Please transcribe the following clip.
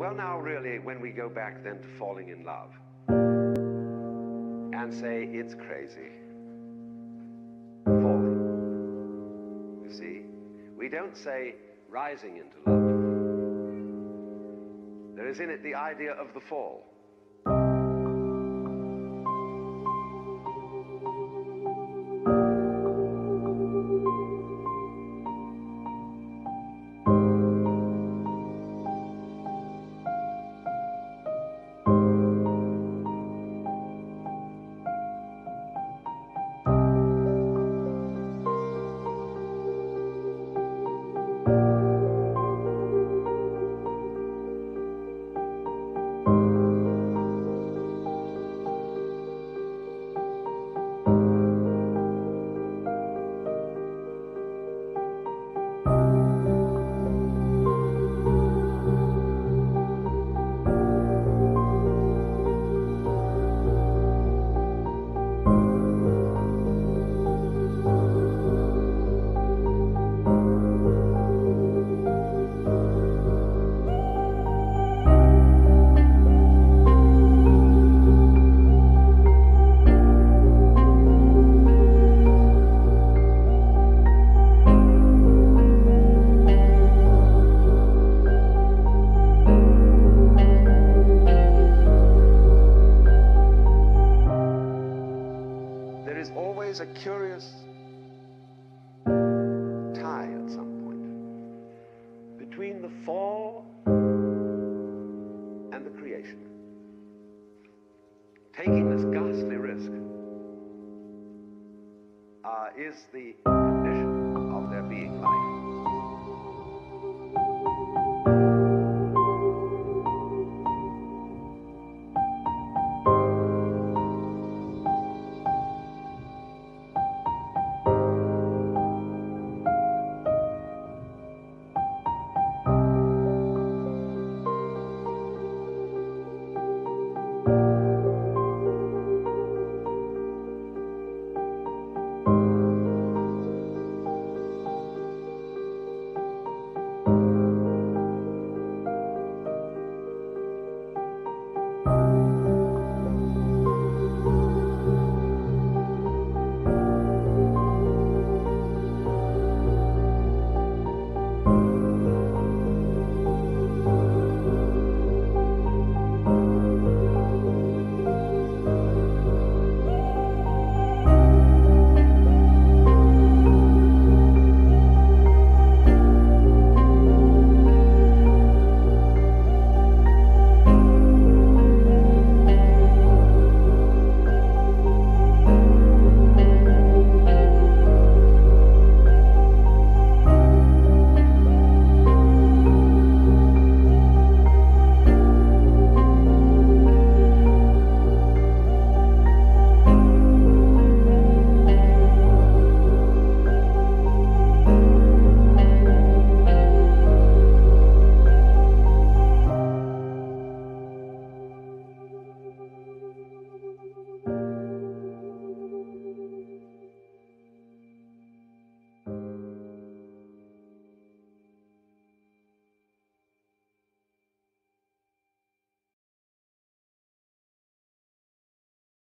Well, now really, when we go back then to falling in love and say it's crazy, falling, you see, we don't say rising into love. There is in it the idea of the fall. There is always a curious tie at some point between the fall and the creation. Taking this ghastly risk is the condition of there being life.